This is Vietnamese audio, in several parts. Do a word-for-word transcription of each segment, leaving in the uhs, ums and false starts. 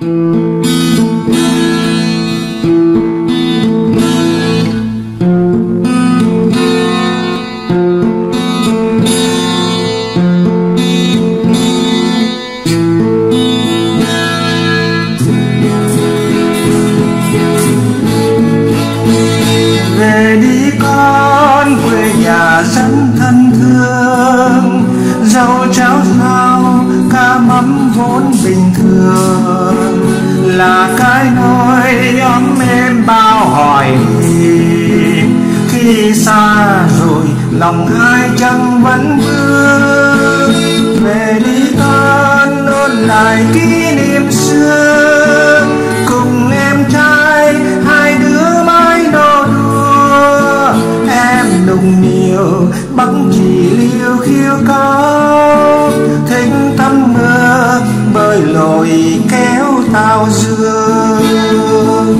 Về đi con, quê nhà rất thân thương, dâu cháo rau cá mắm vốn bình thường, là cái nỗi ấm êm bao hoài niệm. Khi xa rồi lòng ai chẳng vẫn vương. Về đi con, ôn lại kỷ niệm xưa, cùng em trai hai đứa mãi nô đùa. Em nung niu bắc chỉ liêu khiêu cao, thích tắm mưa bơi lội kéo tao dương.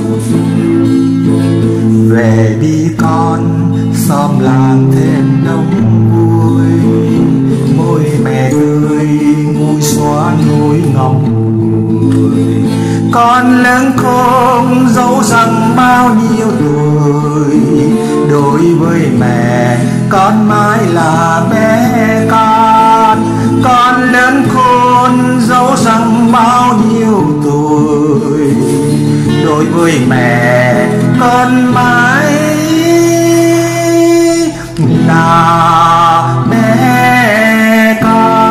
Về đi con, xóm làng thêm đông vui, môi mẹ tươi nguôi xóa nỗi ngọc người. Con lớn khôn dẫu rằng bao nhiêu tuổi, đối với mẹ con mãi là bé con. Con lớn khôn dẫu rằng bao nhiêu tuổi, đối với mẹ con mãi là bé con.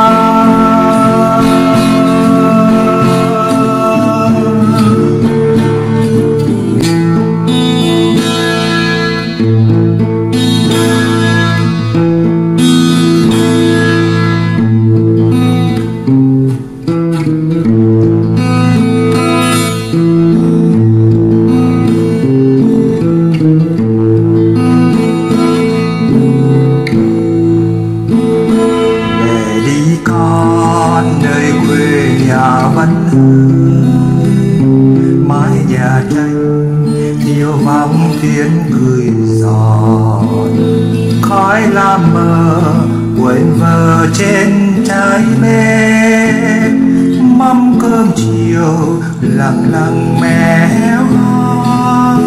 Nơi quê nhà vẫn hương, mái nhà tranh thiêu vang tiếng cười giòn. Khói lam mờ quên vờ trên trái bếp, mâm cơm chiều lặng lặng mẹ hót.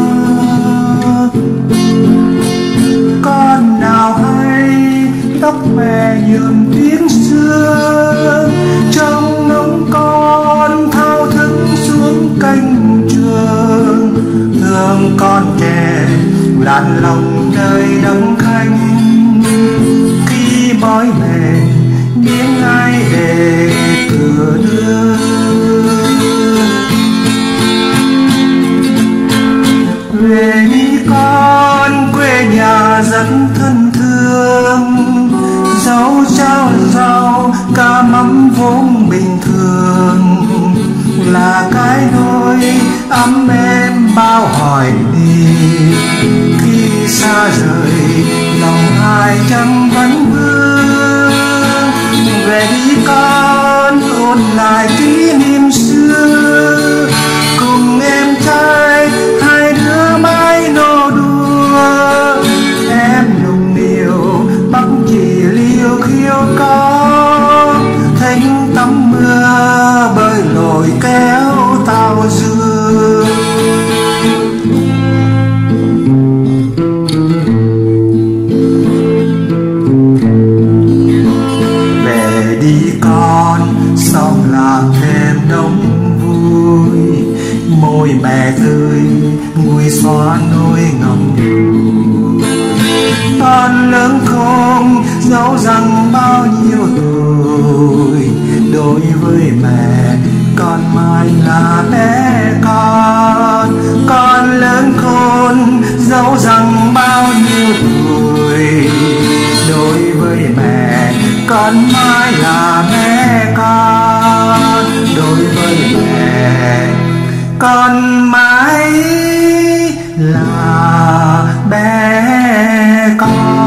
Con nào hay tóc mẹ nhuộm tiếng xưa, trong ngóng con thao thức xuống cánh trường. Thương con trẻ làn lòng đời đắng khanh, khi bói mẹ miếng ai để cửa đưa. Về đi con, quê nhà rất thân thương, dẫu cháo rau cá mắm vốn bình thường, là cái nỗi ấm êm bao hoài niệm. Khi xa rời lòng ai chẳng vẫn vương. Về đi con, ôn lại kỷ niệm xưa, cùng em trai hai đứa mãi nô đùa. Em nung niu bắc chỉ liêu khiêu có, thích tắm mưa bơi lội kéo tao dương. Về đi con, xóm làng thêm đông vui, môi mẹ tươi nguôi xóa nỗi ngầm ngùi. Con lớn khôn dẫu rằng bao nhiêu tuổi, đối với mẹ con mãi là bé con. Con lớn khôn dẫu rằng bao nhiêu tuổi, đối với mẹ con mãi là bé con. Đối với mẹ con mãi là bé con.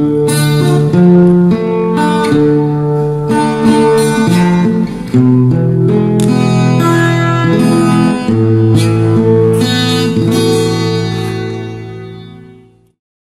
Thank you.